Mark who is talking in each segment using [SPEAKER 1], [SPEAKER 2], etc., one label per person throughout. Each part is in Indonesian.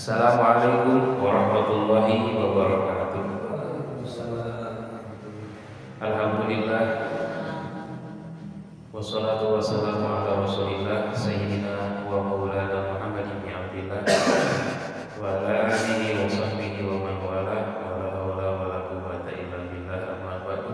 [SPEAKER 1] Assalamualaikum warahmatullahi wabarakatuh. Alhamdulillah, wassalatu wassalamu ala rasulillah sayyidina wa maulana Muhammad ibn Abdillah wa ala alihi wa sahbihi wa man wala wa la hawla wa la quwwata illa billah, amma ba'du.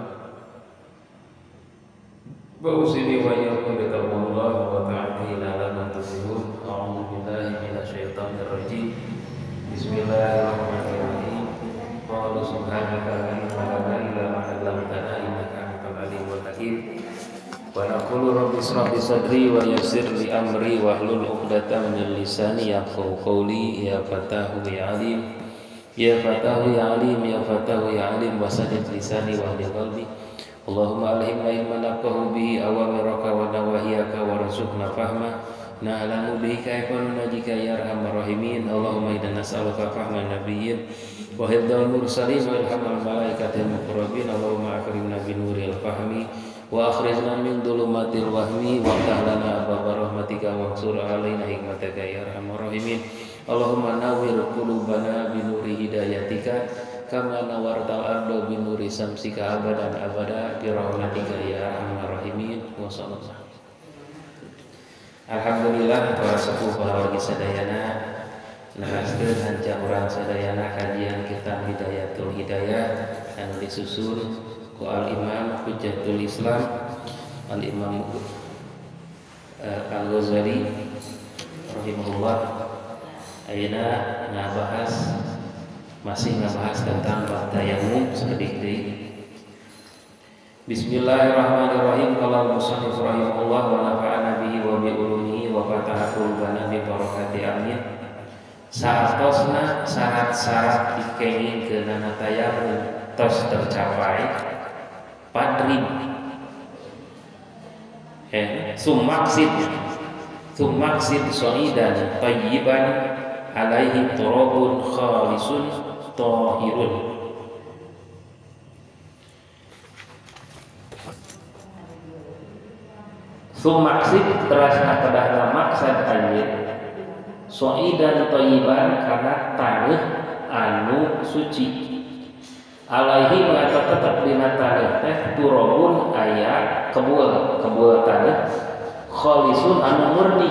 [SPEAKER 1] Ba'usini wa iyyakum bi taqwallah wa ta'ala la tuflihun. A'udzu billahi minasyaitonir rajim. Bismillahirrahmanirrahim. Qala subhanaka la ilma lana illa ma 'allamtana innaka antal alimul hakim. Wa naqulu rabbi ishrah li sadri wa yassir li amri wahlul 'uqdatam min lisani yafqahu qawli. Ya fatahu ya alim, ya fatahu ya alim, ya fatahu ya alim, wasadid lisani wa hdi qalbi. Allahumma alhimna ilman nafqahu bihi awamiraka wa nawahiyaka warzuqna fahma na'lamu bihi kaifa nunajika ya arhamar rahimin. Allahumma inna nas'aluka fahman nabiyyin wa hifdzal mursalin wa ilhamal malaikatil muqarrabin. Allahumma akrimna bi nuril fahmi wa akhrijna min dhulumatil wahmi wa tahlana abwaab rahmatika wansur alaina hikmataka ya arhamar rahimin. Allahumma nawwir qulubana bi nuri hidayatika kama nawartal ardo bi nuri samsika abadan abada bi rahmatika ya arhamar rahimin. Wa sallallahu. Alhamdulillah, para sepuh para wargi sadayana naraskeun hanca urang sadayana kajian kitab Hidayatul Hidayah anu disusun ku Al-Imam Hujjatul Islam Al-Imam Al-Ghazali rahimahullah. Ayeuna masih ngabahas tentang bab tayammum saeutik deui. Bismillahirrahmanirrahim. Qala al-musannif rahimahullah wa nafa'ana bihi wa bi ulumihi wa fataha qulubana bi barakati amin. Saatosna syarat-syarat dikengingkeunana tayammum tos tercapai padrib sumaksid shaidan tayyiban alaihi turabun khalisun tahirun. Sumaksid terasna kedahna maksad anjeun soidan thayyiban kana taneuh anu suci alaihi maka tetep dina taneuh teh turabun aya kebul taneuh khalisun anu murni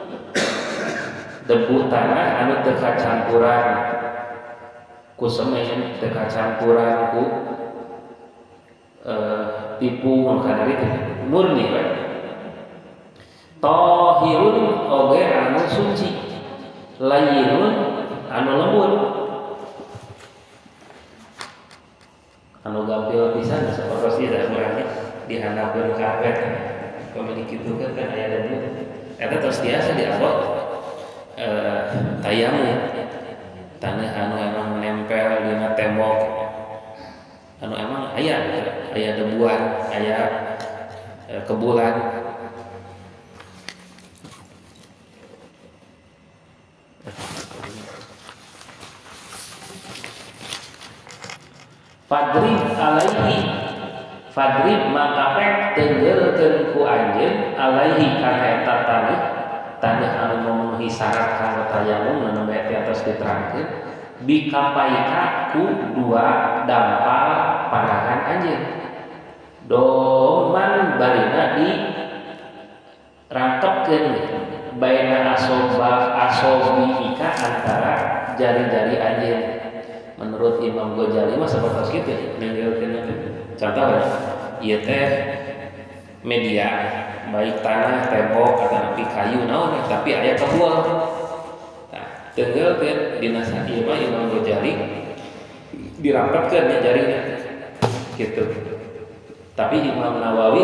[SPEAKER 1] debu tanah anu teu kacampuran ku semen, teu kacampuran ku tipu kana ditu murni we. Tahirun oge anu suci, layyinun anu lembut, anu gampil pisan sapertos ieu urang dihandapkeun karpet pamili kitu kan aya debu eta tos biasa diabot tayammum taneuh anu emang menempel dina tembok anu emang aya debuan aya kebulan. Fadrib maka pek tenggeulkeun ku anjeun alaihi kana eta taneuh anu memenuhi syarat kanggo tayammum anu bae di atas diterangkeun bikapaika ku dua dampal panahan anjeun doman barina di rangkepkeun baina asobika antara jari-jari anjeun. Menurut Imam Ghazali mah sapertos kitu ninggalkeun contoh ieu teh media baik tanah, tembok atau kayu naon tapi aya kebul. Nah, tenggeulkeun dina ieu mah Imam Ghazali dirangkepkeun nya jarina kitu. Tapi Imam Nawawi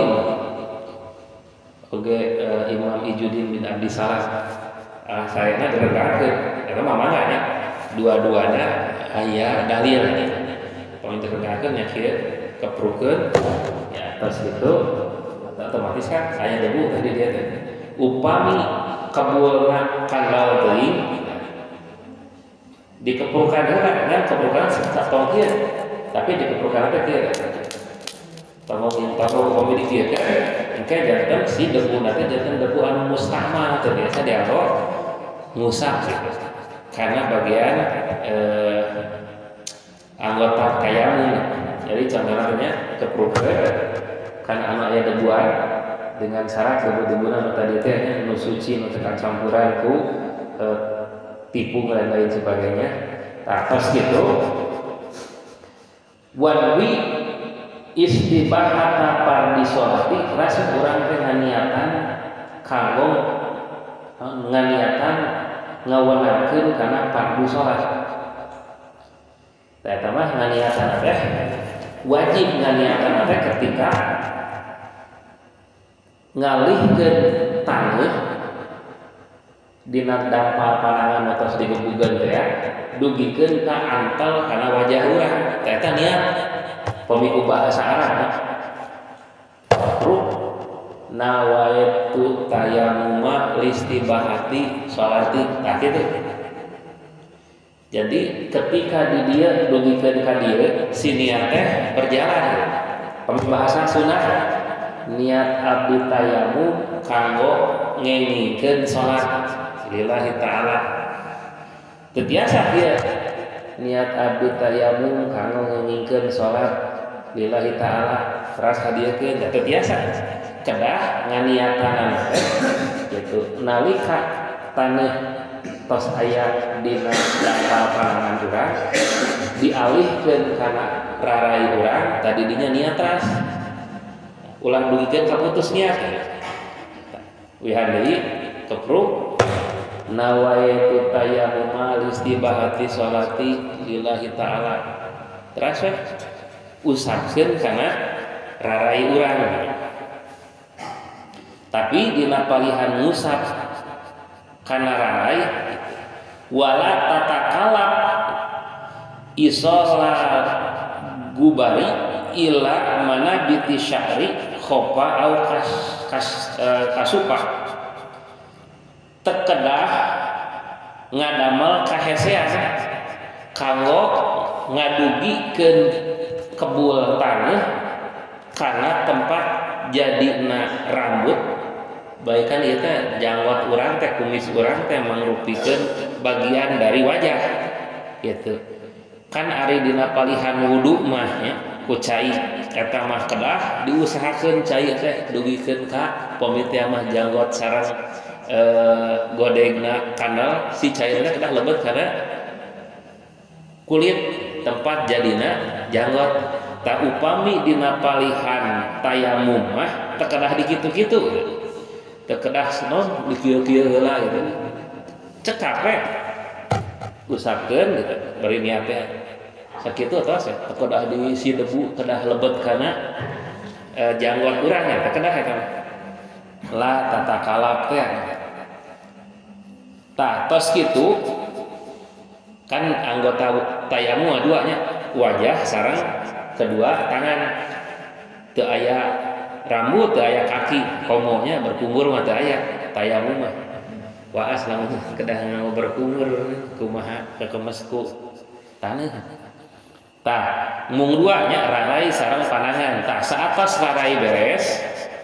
[SPEAKER 1] oge Imam Ijuddin bin Abdi Salam sayana direngkangkeun eta mah mangga nya dua-duanya aya dalil poin terkadang nya kieu keprukeun ya atas itu otomatis kan aya debu tadi dia teh upami kabulna kalal teuing dikeprukan kan keprukan satong kieu tapi dikeprukan teh kieu tamu pemilik kieu kan engke janten si debu teh janten debu anu mustahmal teh biasa dianggo ngusap gitu karena bagian anggota tayamum. Jadi contohnya keprupkeun kan anu aya debuan dengan syarat debu-debunan tadi teh nu suci nu teu campuran ku tipu dan lain sebagainya. Nah, terus gitu wanwi istibahata pardi sholati rasa urang teh nganiatan kanggo nganiatan ngawenangkeun kana fardu sholat. Eta mah nganiatan teh wajib nganiatan teh ketika ngalihkeun taneuh dina dampal panangan atas digebugeun teh dugikeun ka antal kana wajah urang. Eta niat pemiku bahasa Arab. Nawaitu tayammuma listibahati sholati. Nah gitu. Jadi ketika di dia dugikeun ka dieu si niat teh berjalan. Pembahasan sunnah niat abdi tayammum kanggo ngengikeun salat lillahi ta'ala. Terbiasa dia niat abdi tayammum kanggo ngengikeun salat lillahi ta'ala ras hadiekeun terbiasa kedah nganiatan gitu nalika taneuh tos aya dina dangkal panangan urang dialihkeun kana rarai urang tadi dinya niat ras ulang dugikeun kaputus niat wihan deui kepruk nawaitu tayammuma listibahati sholati lillahi ta'ala terus usapkeun kana rarai urang. Tapi dina palihan ngusap kana rarai wala tatakalab isola gubari ila mana biti syahri khopa au kasupa tekedah ngadamel kahesean kanggo ngadugikeun kebul taneuh kana tempat jadina rambut baikan ieu teh jangwat urang teh kumis urang teh mangrupikeun bagian dari wajah gitu kan ari dina palihan wudu mah nya ku cai eta mah kedah diusahakeun cai teh dugikeun ka pamitian mah janggot sareng godegna kandal si cai teh kedah lebet karena kulit tempat jadina janggot. Tak upami dina palihan tayamum mah teu kedah dikitu-kitu teu kedah non dikieu-kieu heula gitu cek capek usapkeun gitu bari niat teh sakitu tos teu kedah diisi debu kedah lebet kana janggot urang teh kedah eta la tatakalab teh tah tos kitu kan anggota tayamum dua nya wajah sareng kedua tangan teu aya rambut teu aya kaki komonya berkumur mah teu aya tayamum mah waas lamun kedah ngau berkumur kumaha kekemesku taneuh tah mung dua nya rarai sareng panangan tah saatas rarai beres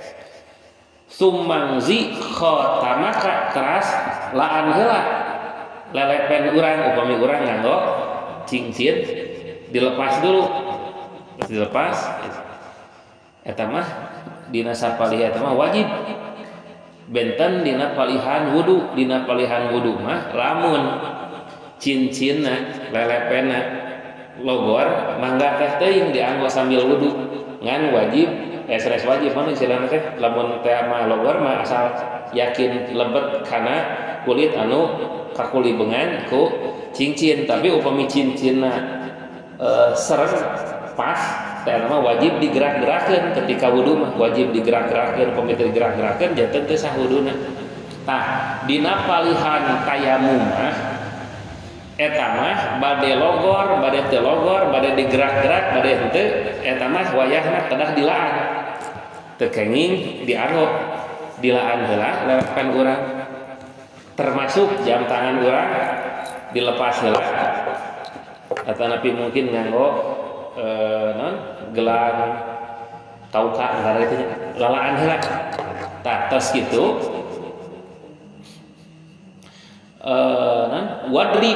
[SPEAKER 1] summangzi khotamaka teras laan heula lelepen urang upami urang nganggo cincin dilepas dulu dilepas eta mah dina sapalihan eta mah wajib benten dina palihan wudu mah lamun cincinna lelepena logor mangga teh teuing dianggo sambil wudu ngan wajib SRS wajib mana istilahna teh lamun teh mah logor mah asal yakin lebet kana kulit anu kakulibengan ku cincin tapi upami cincinna sereng pas teh mah wajib digerak-gerakkeun ketika wudu mah wajib digerak-gerakkeun pamit digerak-gerakkeun janten teh sah wuduna. Tah dina palihan tayamum mah eta mah bade logor bade teu logor bade digerak-gerak bade henteu eta mah wayahna kedah dilaan teu kenging dianggo dilaan heula lelepan urang termasuk jam tangan urang dilepas heula atanapi mungkin nganggo non gelang tauka ngara itu lalaan heula tah tos kitu non wadrib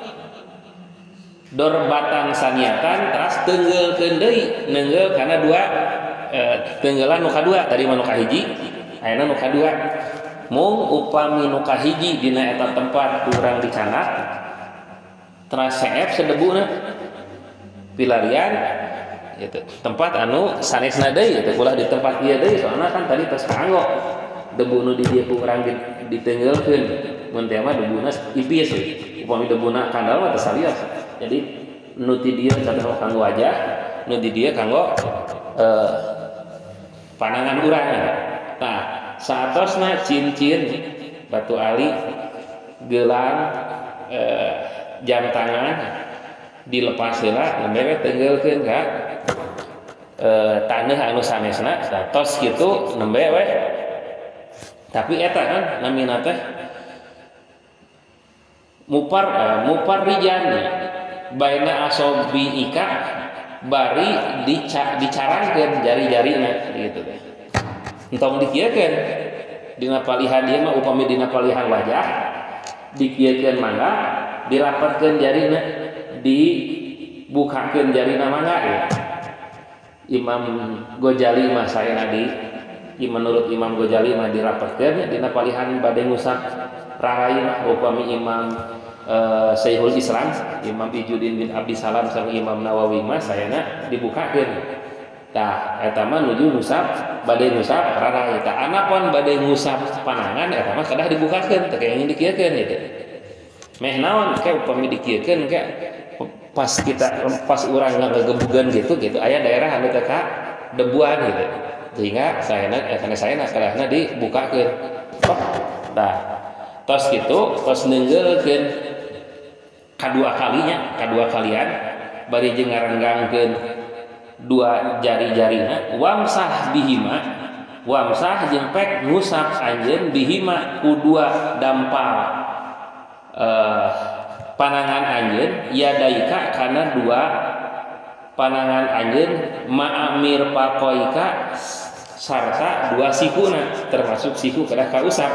[SPEAKER 1] dorbatan saniatan teras tenggel deui nenggel karena dua tenggelan nu kadua tadi mah nu kahiji ayeuna nu kadua mung upami nu kahiji dina eta tempat urang dicanak teras seep sedebuna pilarian gitu tempat anu sanesna deui teh ulah di tempat ieu deui soalna kan tadi tos kaanggo debu nu di dieu ku urang ditenggelkeun mun teh mah debuna ipis upami debuna kandal mah teu salios jadi nu ti dieu catur kanggo wajah nu di dieu kanggo panangan urang nah saatosna cincin batu ali gelang jam tangan dilepas heula nembe tenggelkeun ka taneuh anu sanesna tos kitu nembe we tapi eta kan namina teh mupar rijani baina asobi ika bari dicarangkeun jari-jarina gitu teh entong dikieukeun dina palihan ieu mah upami dina palihan wajah dikieukeun mangga dirapatkeun jarina dibukakeun jarina mangga ya. Imam Ghazali mah saena menurut Imam Ghazali mah dirapatkeun dina palihan bade ngusap rarain upami Imam Syekhul Islam Imam Ijuddin bin Abdi Salam sareng Imam Nawawi mah saena dibukakeun tah eta mah nuju ngusap bade ngusap rarain tah anapun bade ngusap panangan eta mah kedah dibukakeun teh kayang dikieukeun gitu meh naon ke upami dikieukeun ke pas urang ngagebugan gitu aya daerah anu teh ka debuan gitu sehingga saena kadahna dibukakeun tah tos kitu tos neunggeulkeun kadua kalian bari jeung ngarenggangkeun dua jari-jarina wamsah bihima wamsah jeung pek ngusap anjeun bihima ku dua dampal panangan anjeun yadaika kana dua panangan anjeun ma'amir pakoika sarta dua sikuna termasuk siku kedah kausap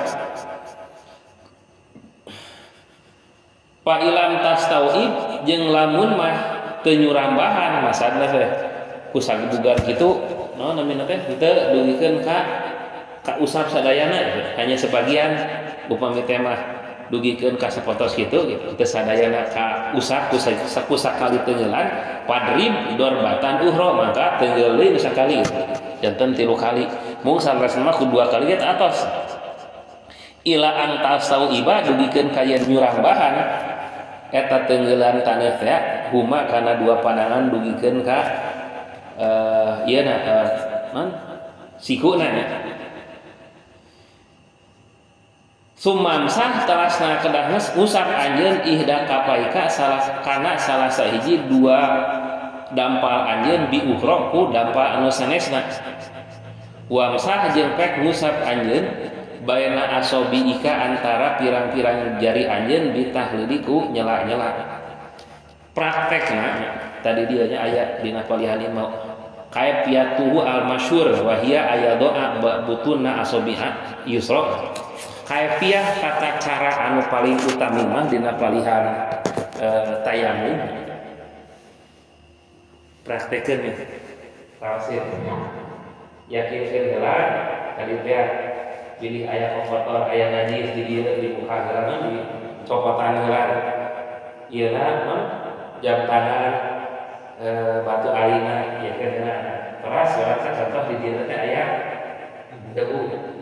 [SPEAKER 1] pa ilam tastauib jeung lamun mah teu nyurambahan masadna teh ku sagebugar kitu naon namina teh teu dugikeun ka usap sadayana hanya sebagian upami teh mah dugikeun ka sapotos kitu gitu teu sadayana ka usap ku sakali tenggelan padrib dorbatan uhra maka tenggel deui sakali janten 3 kali mung sanesna mah ku 2 kali eta atos ila antas sauiba dugikeun ka yen nyurambahan eta tenggelan taneuh teh huma kana 2 pandangan dugikeun ka ieuna sikuna sumamsah terasna kedah ngusap anjeun ihda kapaika salah sahiji 2 dampal anjeun bi ukhra ku dampal anu sanesna wamsah jeung pek ngusap anjeun baina asobi ika antara pirang-pirang jari anjeun bitahlidi ku nyela-nyela praktekna tadi dieu nya aya dina palihan imau kaifiyatuhu al-masyhur wa hiya ayadoa butunna asobiha yusra kaifiyah tata cara anu paling utami mah dina palihan tayamum praktekeun ya tafsir yakinkeun heula tadi teh pilih aya kotor aya najis di dieu di muka heula di copotan heula ieuna mah jam tangan batu alina ya keuna teras rasa contoh di dieu teh aya debu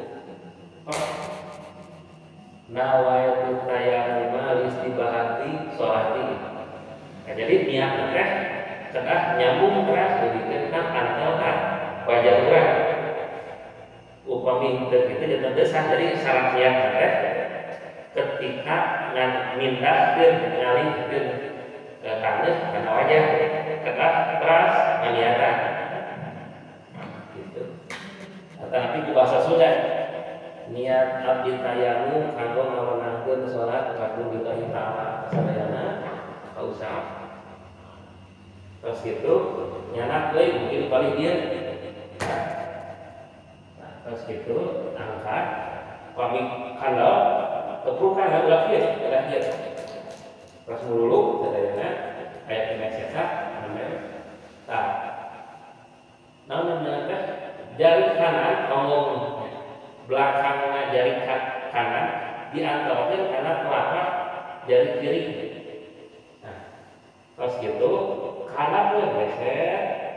[SPEAKER 1] nawaitu tayammum istibahati sholati jadi niatna teh kedah nyambung teras dibikeun antara wajah urang upami teu kitu janten desah jadi syarat niatna teh ketika mindahkeun ngalihkeun taneuh kana wajah kedah teras niatan gitu tapi ku bahasa Sunda niat abdi tayammum kanggo ngawenangkeun salat kanggo lillahi ta'ala sadayana kausap terus gitu nyanak deui mungkin paling dia terus gitu angkat pamit kandal keprukan ulah kieu ulah kieu diantarakan karena telapak jari kiri. Nah, pas gitu kanan tuh geser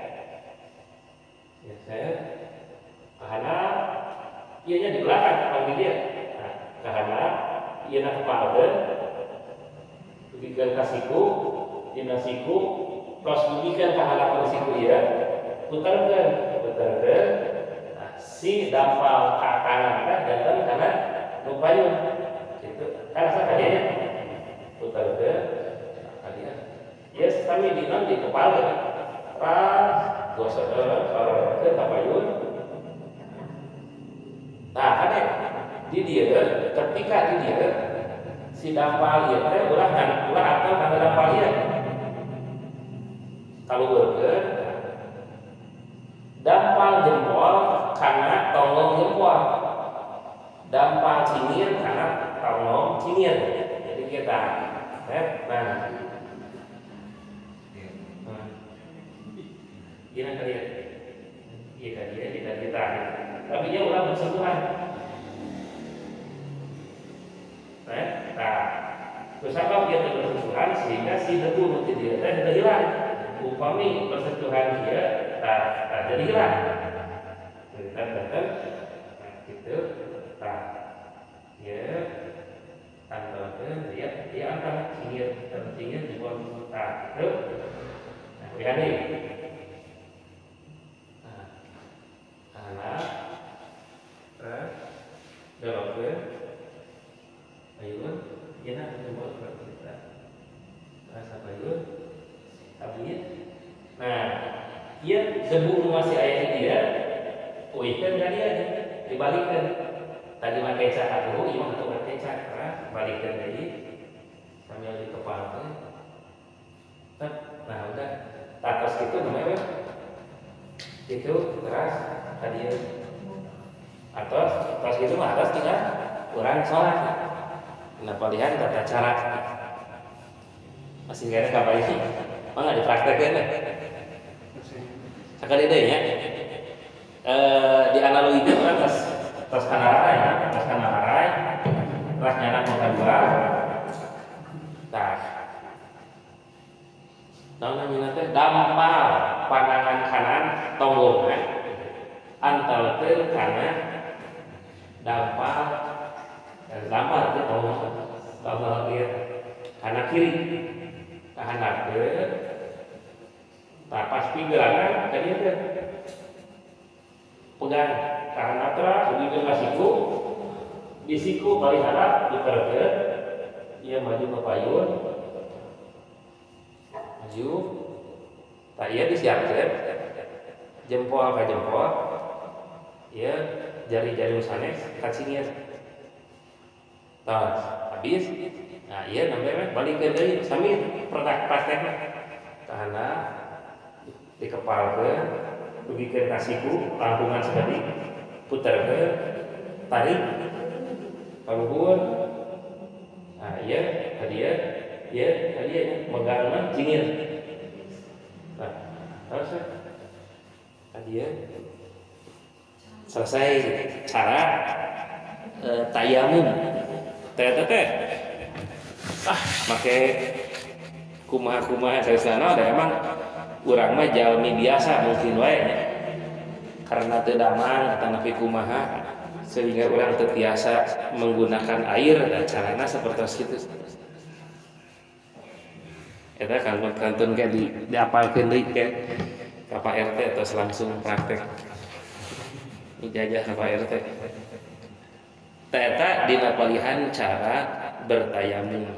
[SPEAKER 1] kanan, ianya di belakang panggil dia. Nah, kanan, ianya kepala bikin kasiku, dina siku, terus bikin kanan siku ya, putarkan. Nah, si dampal ke kanan kan, jantan kanan lupayun, gitu. Kan sakadanya putarkan, kalian. Yes, kami di kepala, pas gosok ke kapayun. Nah, ada di dia ketika di dia si dampal ieu teh ulah atau kana dampal ieu. Kalau beurkeun dampal jempol kana tonggong jempol. Dampal cingir kana tonggong cingir. Jadi kita nah. Gimana kalian? Iya kan kita. Tapi dia ulah bersentuhan. Nah, terus apa dia bersentuhan sehingga si debu nanti dia sudah hilang. Upami bersentuhan dia, jadi hilang. Gitu, ya, antara dia angkat cingir di bawah itu. Nah, lihat nih. Dorongkeun ayun ina jempol kita rasa ayun abis. Nah, ieu debu masih aya di dia uihkeun ka dia dibalikkeun. Tadi mah kecak atuh ieu mah atuh kecak balikkeun deui sambil di kepala. Nah, udah tatos kitu namanya itu keras tadi atau pas itu mah harus tinggal kurang sholat. Kenapa lihat tata cara masih kira kapal ini mah nggak dipraktekkan deh sekali deh ya. Di analogikan kan tas kanarai tas nyana muka dua. Nah namanya teh dampal pandangan kanan tonggolna antalkeun kana dampal itu dampal dia kanan kiri kahanapkeun. Nah pas pinggiranna ka dieu teh pegang kahanapna dibikeun ka siku di siku balik harap diperkeun dia maju ke payun maju. Tak iya disiapkeun jempol ka jempol ya jari-jari sanes ka cingir. Tah habis nah ieu namanya balikeun deui sami praktekna kana dikepalkeun dugikeun ka siku langkungan sekali puterkeun tarik paluhur. Nah ieu ka dieu megangna cingir. Nah terus ka dieu selesai cara tayamum teh make kumaha saya sana ada emang urang mah jalmi biasa mungkin wae karena teu damang atau napi kumaha sehingga urang teu tiasa menggunakan air dan carana seperti itu. Eta kantun ke diapalkeun deui ke ka Pak RT terus langsung praktek ijazah ka Pak RT. Eta dina palihan cara bertayamum.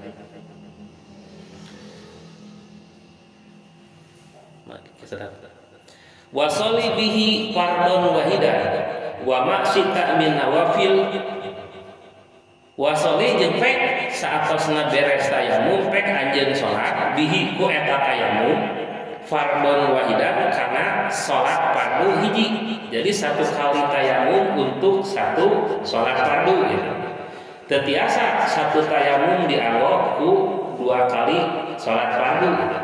[SPEAKER 1] Wa sholli bihi fardhon wahidan wa maksita min nawafil. Wa sholli jeung pek saatosna beres tayamum pek anjeun salat bihi ku eta tayamum fardhon wahidan kana salat fardu hiji. Jadi satu kali tayamum untuk satu salat fardu gitu. Tetiasa satu tayamum dianggo ku dua kali salat fardu gitu.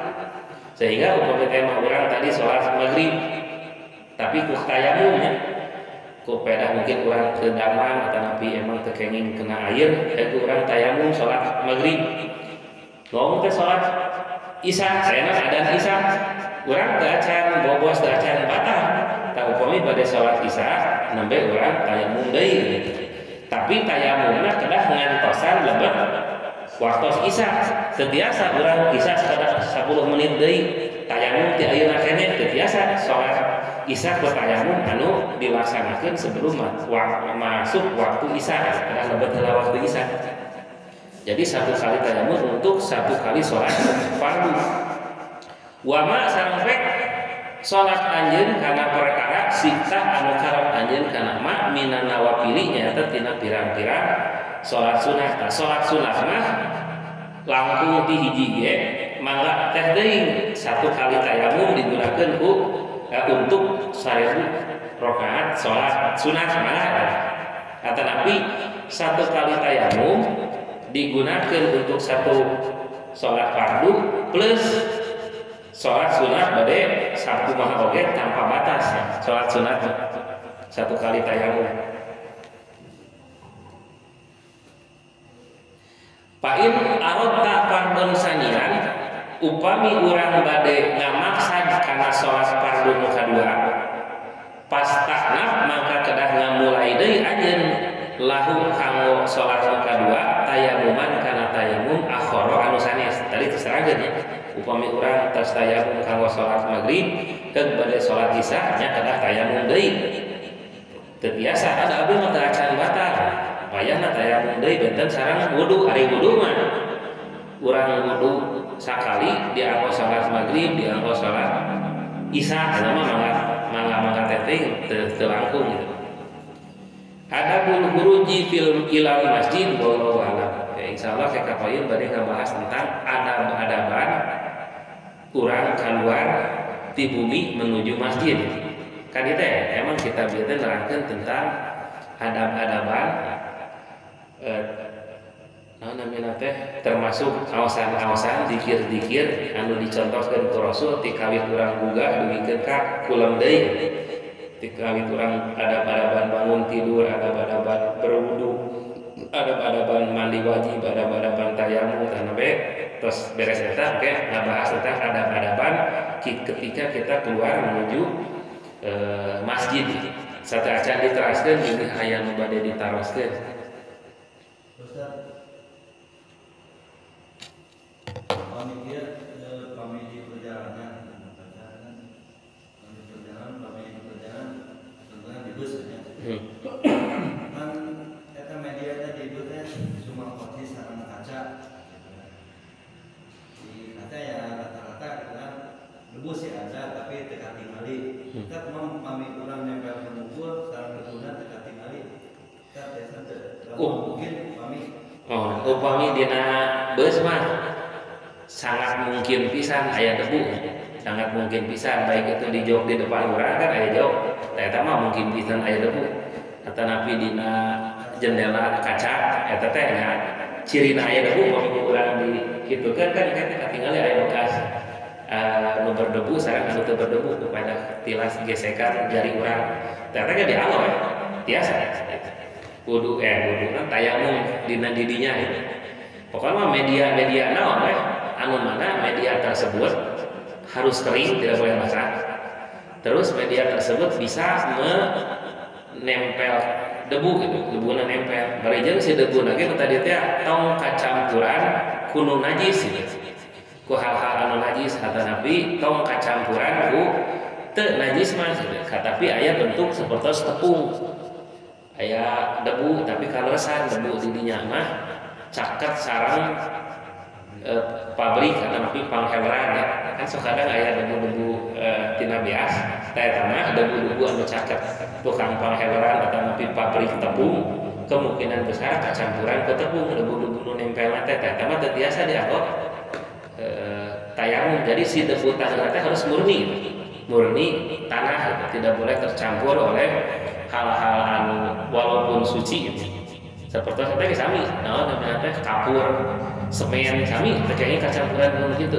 [SPEAKER 1] Sehingga umpama tema orang tadi salat maghrib tapi ku tayamumnya ku peda mungkin urang teu damang atau napi emang teu kenging kena air ku urang tayamum salat maghrib ngomong teh salat isya sayana adzan isya urang teu acan bobos teu acan batal tah upami bade salat isya nembe urang tayamum deui tapi tayamumna kedah ngantosan lebet waktu isya setiasa urang isya sekedar 10 menit deui tayamum ti ayeuna keneh teu tiasa salat isya ku tayamum anu dilaksanakeun sebelum masuk waktu isya kedah lebet heula waktu isya. Jadi satu kali tayamum untuk satu kali sholat fardu. Wama sareng rek sholat anjeun kana perkara siksa anu karep anjeun kana ma minan nawafili nyaeta tina pirang-pirang sholat sunah. Sholat sunah mah langkung ti hiji ge mangga teh deui satu kali tayamum digunakeun ku untuk 1000 rakaat sholat sunah mangga. Atanapi satu kali tayamum digunakan untuk satu sholat fardu plus sholat sunat bade sabtu maha oge tanpa batas sholat sunat satu kali tayamum. Pain arodta fardun sanian upami urang bade ngamaksad kana sholat fardu nu kadua pas taknaf maka kedah ngamulai deui anjeun lahu kanggo sholat nu kadua tayamuman kana tayamum akhoro anu sanes tadi terserahkeun ya upami urang tos tayamum kanggo sholat maghrib keuk bade sholat isya nya kedah tayamum deui teu biasa ada abdi mah teu acan batal payahna tayamum deui benten sareng wudu ari wudu mah urang wudu sakali dianggo sholat maghrib dianggo sholat isya anu mah mangga teteh teu langkung gitu. Adabul huruji fil ilal masjid wallahu a'lam. Ya insyaallah saya kapoeun bade ngabahas tentang adab-adaban urang keluar ti bumi menuju masjid. Kan itu ya, emang kita bieu teh nerangkeun tentang adab-adaban naon namina teh termasuk aosan-aosan zikir-zikir anu dicontohkeun ku Rasul ti kawit urang boga dumikeun ka kulam deui. Kawit orang adab-adaban bangun tidur, adab-adaban berwudu, adab-adaban mandi wajib, adab-adaban tayamum dan terus beres eta oke ngabahas tentang adab-adaban ketika kita keluar menuju masjid. Satu acan diteraskeun jeung aya nu bade ditaroskeun.
[SPEAKER 2] Kan eta media tadi itu teh cuma posisi sareng kaca. Di kaca ya rata-rata kita debus ya ada tapi teu katingali. Kita mami urang nempel ke mukul sareng geduna teu katingali. Kita biasa teu mungkin mami.
[SPEAKER 1] Upami dina beus mah sangat mungkin pisan aya debu. Sangat mungkin pisan baik itu di jok di depan urang kan aya jok. Eta mah mungkin pisan aya debu. Atau napi dina jendela kaca eta teh nya cirina aya debu mami urang di kitu kan kita tinggal aya bekas nu berdebu sareng anu teu berdebu kepada tilas gesekan jari urang. Eta teh di alo ya. Tiasa. Wudu tayamum dina didinya itu. Pokoknya media naon we anu mana media tersebut harus kering tidak boleh basah. Terus media tersebut bisa nempel debu gitu, debuna nempel. Bari jeung si debu lagi tadi teh tong kacampuran kuno najis gitu. Ku hal-hal anu najis kata Nabi tong kacampuran ku teu najis mah gitu. Tapi aya bentuk seperti tepung. Aya debu tapi kaleresan debu di dinya mah caket sareng pabrik karena Nabi pangheweran ya. Kan kadang aya debu-debu tina beas teh eta mah debu-debu anu caket tukang pangheweran atau Nabi pabrik tepung kemungkinan besar kacampuran ke tepung debu-debu nu nempel teh eta mah teu biasa dianggo tayamum. Jadi si debu tanah teh harus murni tanah tidak boleh tercampur oleh hal-hal anu walaupun suci seperti teh sami naon namanya teh kapur semen sami teh kayaknya kacampuran anu kitu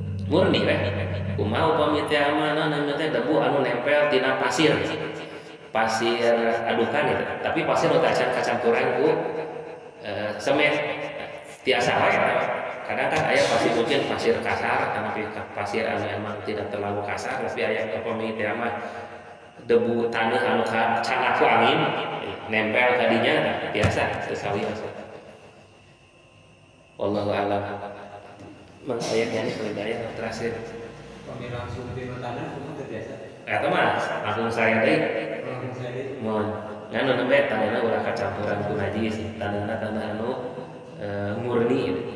[SPEAKER 1] murni we kumaha upami teh mana namanya teh debu anu nempel tina pasir pasir adukan gitu. Tapi pasir nu tacan kacampuran ku semen tiasa wae. Kadang kan aya pasir mungkin pasir kasar tapi pasir anu emang tidak terlalu kasar tapi aya upami teh mah debu tanah anu can aku angin nempel kadinya biasa sesawios. Wallahu a'lam. Mang ayatnya ini berdaya terakhir.
[SPEAKER 2] Kami langsung di tanah itu biasa.
[SPEAKER 1] Eta mah langsung saya deui. Mun nganu nembe tanahna ulah kacampuran ku najis, tanahna tanah anu murni.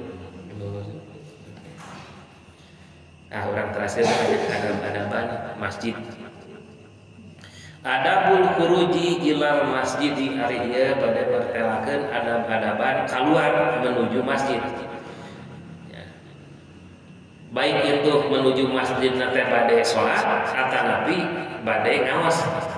[SPEAKER 1] Orang terakhir adab-adaban masjid. Adabul khuruji ilal masjid di ari ieu bade bertelakeun adab-adaban keluar menuju masjid. Baik itu menuju masjid nate bade salat atanapi bade ngaos.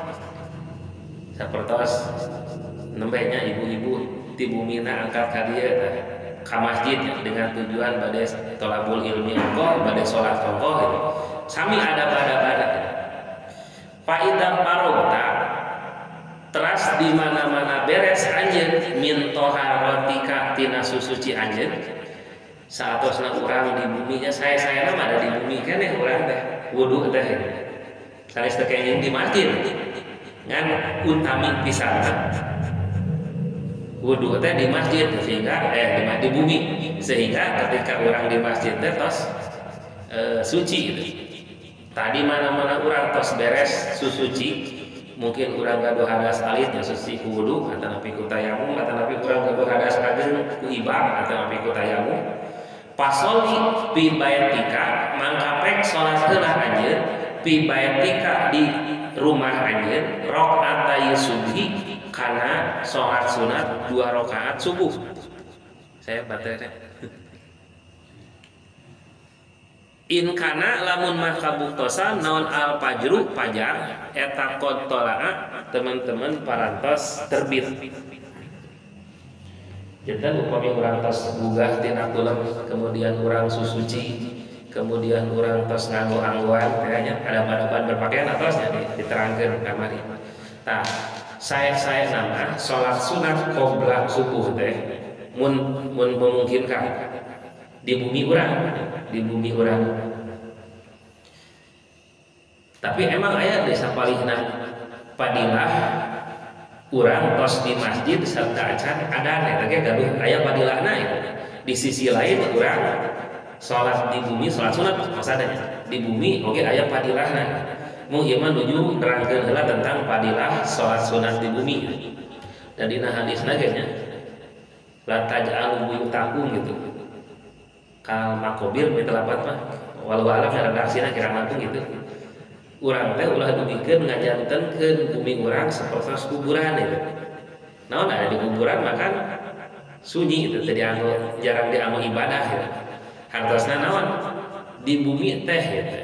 [SPEAKER 1] Sapertos nembenya ibu-ibu ti bumina angkat ka dieu ka masjid dengan tujuan bade thalabul ilmi engko bade salat engko gitu. Sami adab-adaban. Faidam parogta teras di mana-mana beres anjeun min toharotika tina susuci anjeun saatosna urang di buminya saya mah ada di bumi keneh urang teh wudu teh sanes teh kenging di masjid ngan utami pisan wudu teh di masjid sehingga di bumi sehingga ketika urang di masjid teh tos suci gitu. Tadi mana-mana urang tos beres susuci mungkin urang gaduh hadas alit suci ku wudu atanapi ku tayamum atanapi urang gaduh hadas ageng ku ibang atanapi ku tayamum pasoli pi baitika mangkapek salat heula anjeun pi baitika di rumah anjeun rakaat subhi kana salat sunat 2 rakaat subuh. Saya baca in kana lamun mah kabuktosan naon al fajru fajar eta qad talaa teman-teman parantos terbit. Janten upami urang tos gugah tina kulam kemudian urang susuci kemudian urang tos nganggo anggoan kayaknya ada berpakaian atosnya diterangkeun kamari. Tah saya nama salat sunat qobla subuh teh mun memungkinkan di bumi urang tapi emang aya desa palihna padilah urang tos di masjid serta acan adan eta ge gaduh aya padilahna itu di sisi lain urang salat di bumi salat sunat maksudnya di bumi oge aya padilahna mun ieu mah nuju nerangkeun heula tentang padilah salat sunat di bumi dan dina hadisna ge nya la taj'alu buyutakum gitu kal makobir mitelapat mah walau alam redaksina kira langkung gitu urang teh ulah dugikeun ngajantenkeun bumi urang sapertos kuburan itu naon ada di kuburan makan sunyi itu teh dianggo jarang dianggo ibadah gitu hartosna naon di bumi teh gitu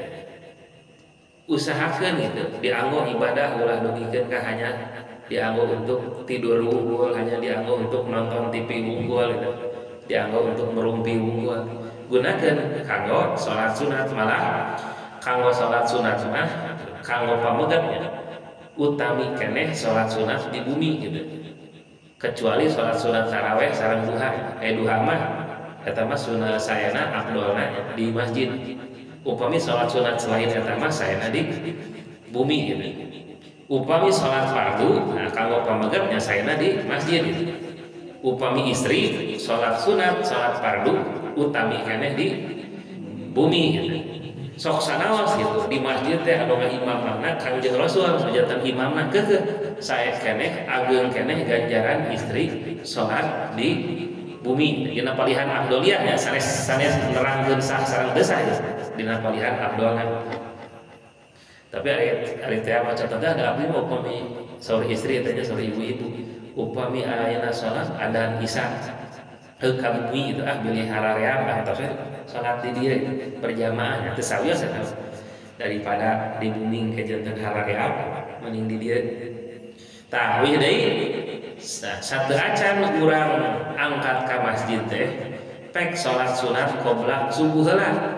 [SPEAKER 1] usahakeun gitu dianggo ibadah ulah dugikeun ka hanya dianggo untuk tidur unggul hanya dianggo untuk nonton TV unggul gitu dianggo untuk merumpi unggul gunakan kanggo salat sunat malah kanggo salat sunat mah kanggo pamegatnya utami keneh salat sunat di bumi gitu kecuali salat sunat tarawih sareng duha duha mah eta mah sunah sayana afdolna di masjid upami salat sunat selain eta mah sayana di bumi gitu upami salat fardu nah kanggo pamegatnya sayana di masjid gitu upami istri salat sunat salat fardu utami keneh di bumi gitu. Sok sanaos gitu di masjid teh anu ngimamna Kangjeng Rasul sajatan imamna keukeuh sae keneh ageung keneh ganjaran istri salat di bumi dina palihan afdoliyahnya sanes nerangkeun sah sareng teu sah dina palihan afdolna. Tapi ari teh maca teh ada abdi mah upami saur istri teh saur ibu-ibu upami ayeuna salat adan isya kabumi itu bilih haraream atau salat di dia berjamaah teu sawios daripada di bumi ke janten haraream mending di dia tah wih deui satu acan urang angkat ka masjid teh pek salat sunat qobla subuh heula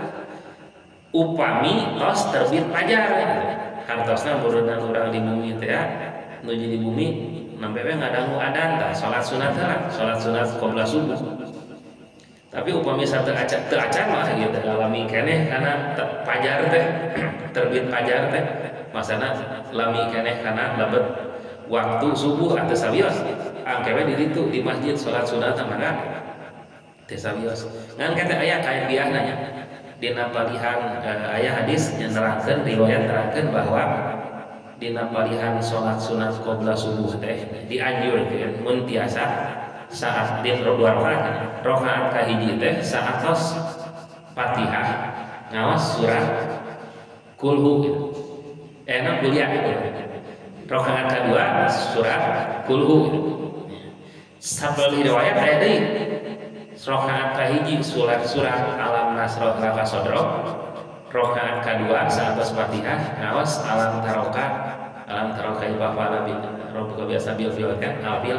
[SPEAKER 1] upami tos terbit fajar hartosna mureunna urang di bumi teh nuju di bumi nampe we ngadangu adan tah salat sunat lah, salat sunat qabla subuh. Tapi upami teu acan mah gitu ngalami keneh kana pajar teh terbit pajar teh masana lami keneh kana lebet waktu subuh atau sabios angkewe di ditu di masjid salat sunat mangga teu sabios ngan kata aya kaefiah nanya dina palihan aya hadis yang nerangkeun riwayat nerangkeun bahwa dina palihan salat sunat qabla subuh teh dianjurkeun mun tiasa saat di dua rakaat kahiji teh saatos Fatihah ngawas surah kulhu gitu. Enak kuliah gitu. Rakaat kedua surah kulhu gitu. Sabal riwayat aya deui rakaat kahiji surah alam nasrah laka sodro, rakaat kedua saatos Fatihah ngawas alam taroka ifa fala bi rabbuka biasa bil kan albil.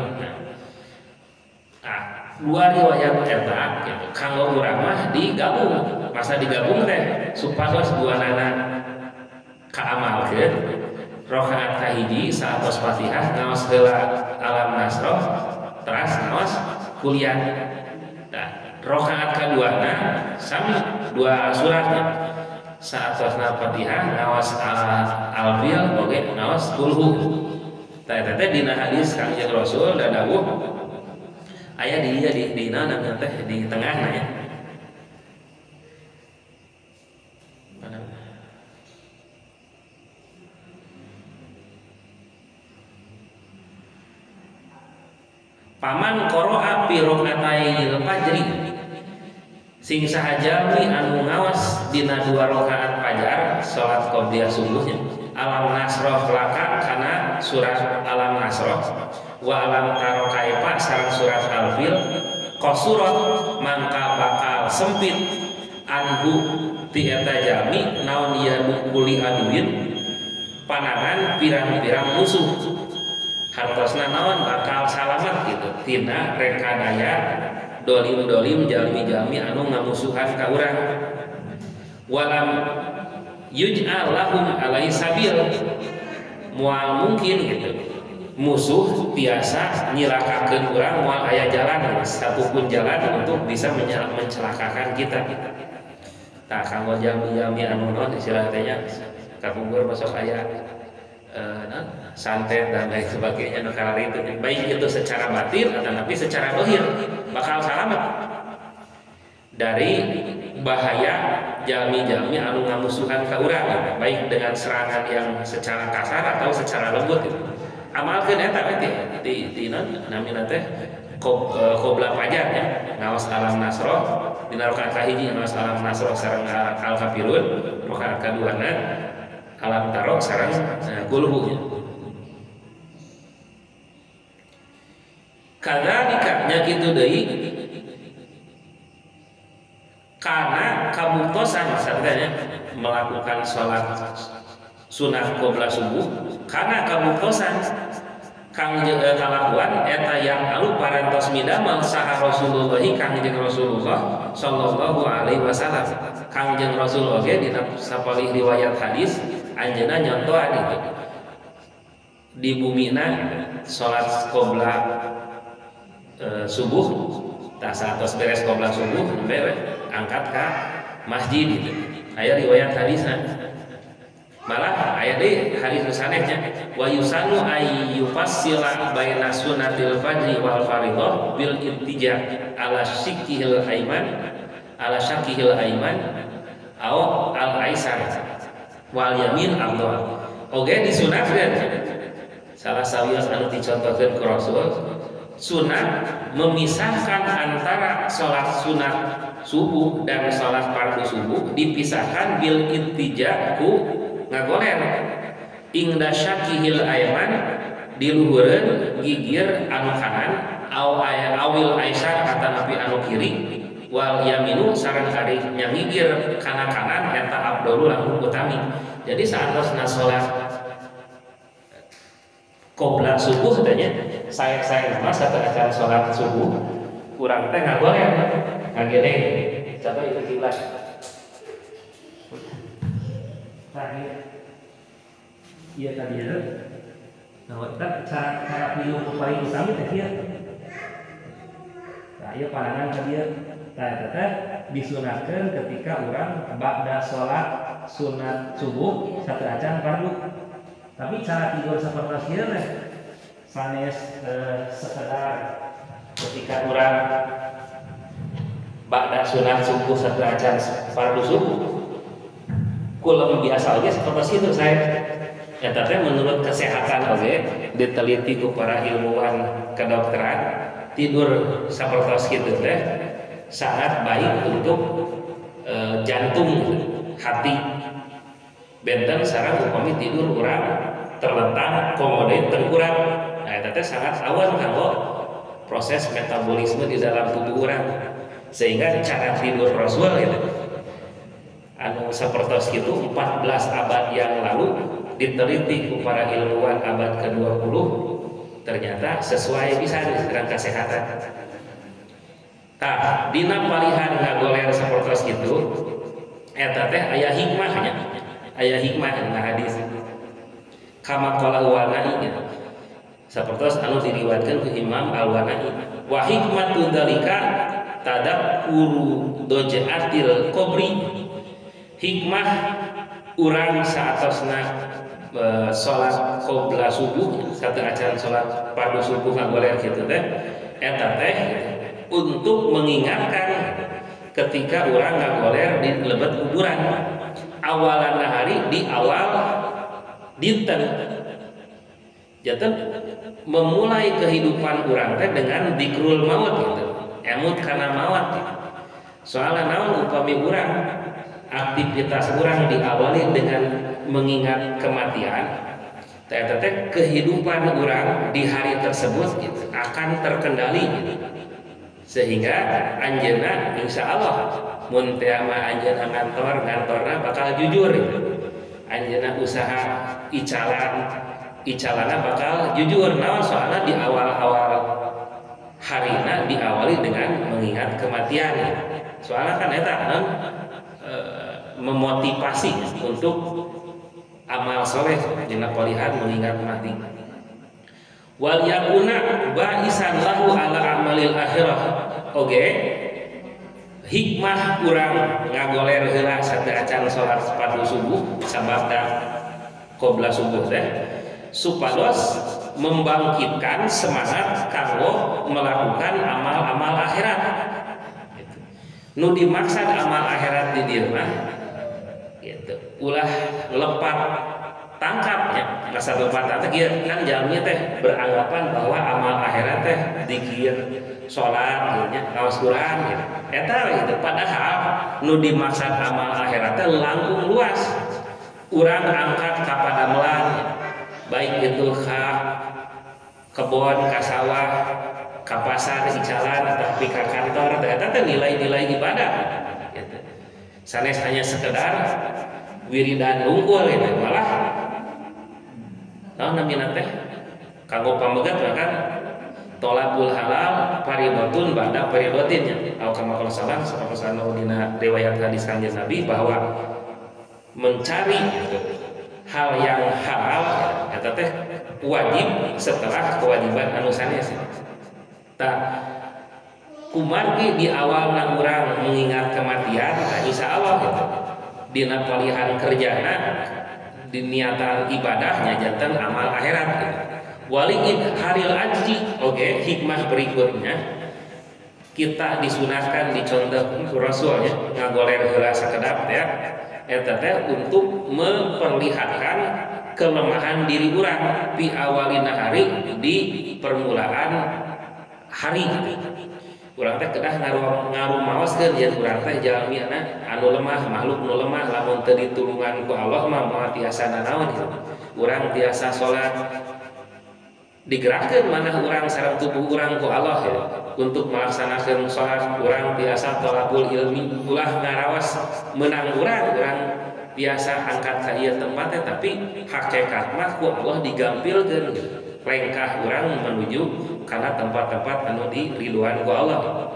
[SPEAKER 1] Dua riwayat eta gitu. Kanggo urang mah digabung. Masa digabung teh supados duanana kaamalkeun. Rakaat kahiji saatos Fatihah ngaos heula alam nasrah teras ngaos kuliah. Nah, rakaat kaduana sami dua suratnya. Saatosna Fatihah ngaos al-fil oge ngaos kulhu. Tah eta teh dina hadis Kangjeng Rasul da dawuh aya di dina namanya teh di tengahna ya. Paman qara'a fi rakaatayil fajri sing sahajami anu ngawas dina dua rakaat fajar salat qobliyah subuhnya alam nasrah laka kana surat alam nasrah wa alam taro kaifa sareng surat al-fil qasurat mangka bakal sempit anhu ti eta jami naon ieu kuli aduin panangan pirang-pirang musuh hartosna naon bakal salamat gitu tina rekadaya dolim-dolim jalmi-jalmi anu ngamusuhan ka urang walam yuj'al lahum alai sabil moal mungkin gitu musuh biasa nyilakakeun urang moal aya jalan satupun jalan untuk bisa mencelakakan kita. Tah kanggo jalmi-jalmi anu non istilah teh nya kapungkur masuk aya santet dan lain sebagainya nu kalari itu baik itu secara batin atau tapi secara dohir bakal selamat dari bahaya jalmi-jalmi anu ngamusuhan ka urang baik dengan serangan yang secara kasar atau secara lembut gitu. Amalkeun eta di namina teh qobla fajar ya ngaos alam nasrah dina rakaat kahiji ngaos alam nasrah sareng al kafirun rakaat kaduana alam tarok sareng kulhu nya kadzalika nya kitu deui karena kabuktosan maksudnya melakukan sholat sunat qobla subuh karena kabuktosan kang kalakuan eta yang alu parantos midamel saha Rasulullah Kangjeng Rasulullah sallallahu alaihi wasallam Kangjeng Rasul oge dina sapalih riwayat hadis anjeunna nyontohan itu di bumina sholat qobla subuh tah satos beres qobla subuh beres angkat ka masjid gitu. Aya riwayat hadisna. Malah aya deui hadis sanesnya wa yusanu ayyufassila baina sunnatil fajri wal fardhah bil ittija ala syikihil aiman au al aisar wal yamin afdal. Oge disunatkeun salah sawios anu dicontohkeun ku Rasul sunat memisahkan antara sholat sunat subuh dan sholat fardu subuh dipisahkan bil ittija ku ngagoler ingda syakihil aiman di luhureun gigir anu kanan awil aisar atanapi anu kiri wal yaminu sareng ari nyangigir kana kanan eta abdulul lahu utami. Jadi saatosna sholat qobla subuh tanya saya nama satu acara sholat subuh kurang teh ngagoler ngagene coba itu kiblat terakhir iya tadi ya Nah, kita cara pilu paling utama teh kieu. Nah, ieu pandangan ka dieu. Nah, teh disunatkeun ketika urang ba'da salat sunat subuh sateraacan fardu. Tapi cara tidur sapertos kieu teh sanes sekedar ketika urang ba'da sunat subuh sateraacan fardu subuh. Kula biasa oge sapertos kitu saya. Ya tapi menurut kesehatan oke diteliti ku para ilmuwan kedokteran tidur sapertos kitu teh sangat baik untuk jantung hati benten sareng upami tidur urang terlentang komode tengkurang. Nah eta teh sangat awan kanggo proses metabolisme di dalam tubuh urang sehingga cara tidur Rasul gitu anu sapertos kitu 14 abad yang lalu diteliti ku para ilmuwan abad ke-20 ternyata sesuai pisan dengan kesehatan. Tah dina palihan ngagoler sapertos kitu eta teh aya hikmahnya. Aya hikmah dina hadis. Kama qala Al-Wana'i sapertos anu diriwayatkeun ku Imam Al-Wana'i. Wa hikmatu dzalika tadakkuru dojaatil qabri. Hikmah urang saatosna salat qobla subuh sateraacan salat fardu subuh ngagoler kitu teh eta teh untuk mengingatkan ketika urang ngagoler di lebet kuburan awalan hari di awal dinten janten memulai kehidupan urang teh dengan dzikrul maut gitu emut kana maut gitu. Soalna naon upami urang aktivitas urang diawali dengan mengingat kematian ternyata kehidupan orang di hari tersebut gitu, akan terkendali gitu. Sehingga anjeunna insya Allah mun teu mah anjeunna ngantorna bakal jujur gitu. Anjeunna usaha icalana bakal jujur naon soalna di awal-awal harina diawali dengan mengingat kematian gitu. Soalnya kan eta memotivasi untuk amal soleh dina palihan mengingat mati. Wal yakuna ba'isan lahu ala amalil akhirah. Oke. Hikmah urang ngagoler heula sateraacan salat fardu subuh sababna qobla subuh teh supados membangkitkan semangat kanggo melakukan amal-amal akhirat. Nu dimaksud amal akhirat di dieu mah gitu ulah lepat tangkapnya rasa lepat tangkap kan jalmi teh beranggapan bahwa amal akhirat teh zikir salat gitu ngaos Quran gitu eta gitu padahal nu dimaksud amal akhirat teh langkung luas urang angkat ka padamelan baik itu ka kebon ka sawah ka pasar icalan atau ka kantor eta teh nilai-nilai ibadah gitu. Sanes hanya sekedar wiridan unggul gitu malah naon namina teh kanggo pamegat kan tolabul halal faridatun ba'da faridatin nya al kama qala sallallahu dina riwayat hadis kanjeng Nabi bahwa mencari hal yang halal eta teh wajib setelah kewajiban anu sanes. Tah kumargi di awal urang mengingat kematian nah insya Allah gitu dina palihan kerjana di niatan ibadahnya jantan amal akhirat gitu. Waliid haril ajri oke hikmah berikutnya kita disunahkan dicontoh Rasulnya ngagoler heula sakedap ya eta teh untuk memperlihatkan kelemahan diri urang di awalina hari di permulaan hari urang teh kedah ngarumaoskeun yen urang teh jalmiana anu lemah makhluk nu lemah lamun teu ditulungan ku Allah mah moal tiasa nanaon gitu. Urang tiasa salat digerakkeun manah urang sareng tubuh urang ku Allah ya untuk melaksanakeun salat urang tiasa thalabul ilmi ulah ngaraos meunang urang biasa angkat ka ieu tempat teh tapi hakikat mah ku Allah digampilkeun gitu. Lengkah urang menuju karena tempat-tempat anu di ridwan ku Allah.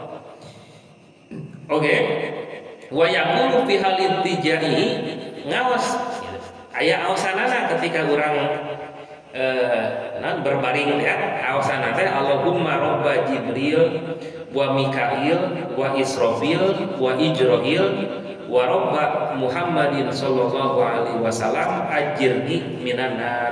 [SPEAKER 1] Oke. Wa yaqulu fi halid tijai ngawas aya aosanana ketika urang berbaring ya awasan teh Allahumma robba Jibril wa Mikail wa Israfil wa Ijrail wa robba Muhammadin sallallahu alaihi wasallam ajirni minan nar.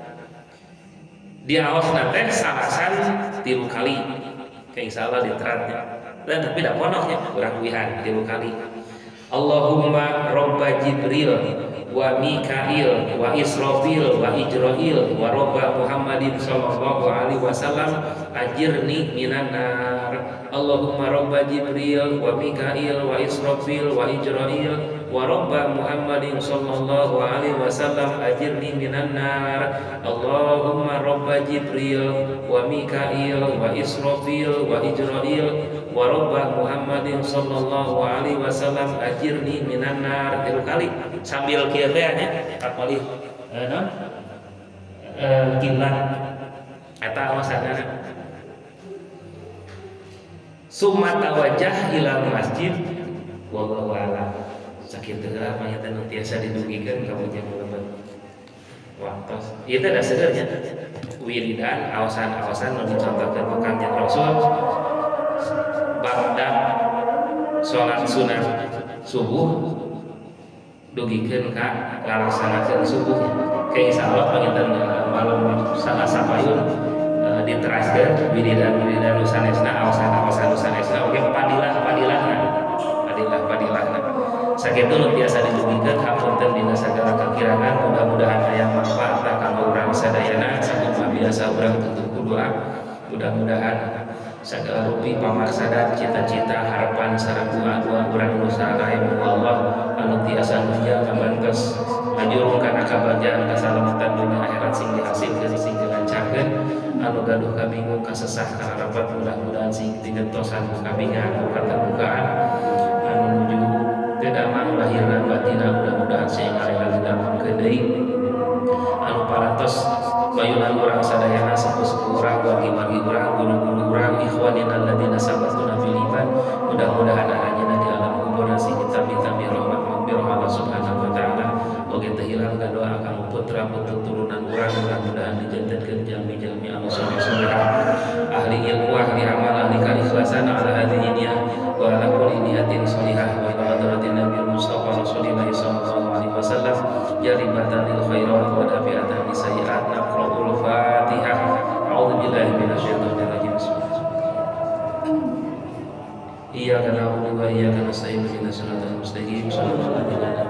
[SPEAKER 1] Di awasna teh sarasan 3 kali kayak insyaallah diteratnya dan tapi tidak ponoknya kurang wihan 3 kali. Allahumma robba Jibril wa Mikail wa Israfil wa Ijrail wa robba Muhammadin sallallahu alaihi wasallam ajirni minan nar. Allahumma robba Jibril wa Mikail wa Israfil wa Ijrail wa robba Muhammadin sallallahu alaihi wasallam ajirni minan nar. Allahumma robba Jibril wa Mikail wa Israfil wa Ijrail wa robba Muhammadin sallallahu alaihi wasallam ajirni minan nar. 3 kali sambil kieu teh nya kapali kiblat eta awasanana. Summa tawajjah ila masjid wallahu a'lam. Sakitu heula mah eta nu tiasa didugikeun ka bujang lebat. Waktos ieu teh da segernya wiridan awasan-awasan nu dicontohkeun ku Kanjeng Rasul ba'da salat sunat subuh dugikeun ka ngalaksanakeun subuhnya. Kayak insyaallah panginten malam Salasa payun diteraskeun wiridan-wiridan nu sanesna awasan-awasan nu sanesna oge padilahna sakitu nu biasa ditugikeun hapunten dina sagala kakirangan mudah-mudahan aya manfaatna kanggo urang sadayana sakumaha biasa urang tutup doa mudah-mudahan segala rupi pamaksana cita-cita harapan sareng doa-doa urang nu sareng Allah anu tiasa nunjang ngabantos ngajurung kana kabagjaan kasalamatan dunia akhirat sing dihasilkeun sing dilancarkeun anu gaduh kabingung kasesah kaharapan mudah-mudahan sing digentosan ku kabingan ku katerbukaan anu nuju teu damang lahir dan batin mudah-mudahan sing ngarelan damangkeun deui anu parantos mayunan urang sadayana sepuh-sepuh urang wargi-wargi urang guru-guru urang ikhwanin alladzina sabaquna bil iman mudah-mudahan aranjeunna di alam kuburna sing ditami-tami rahmat maghfirah Allah subhanahu wa taala oge teu hilang doa kanggo putra putri turunan urang mudah-mudahan dijantankeun jalmi-jalmi Allah subhanahu ahli ilmu ahli amal ahli keikhlasan ala hadhihi niyah wa ala kulli niyatin shalihah wa ila hadratin nabiyil mustafa rasulillah sallallahu alaihi wasallam jaribatan lil khairat wa dafi'atan lis sayyi'at naqra'ul fatihah a'udzu billahi minasyaitonir rajim iyyaka na'budu wa iyyaka nasta'in ihdinas siratal mustaqim sallallahu alaihi wa sallam